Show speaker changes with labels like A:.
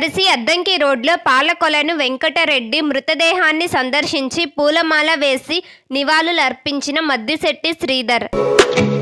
A: దర్శి అద్దంకి రోడ్లో పాలకొలను వెంకటరెడ్డి మృతదేహాన్ని సందర్శించి పూలమాల వేసి నివాళులర్పించిన మద్దిశెట్టి శ్రీధర్.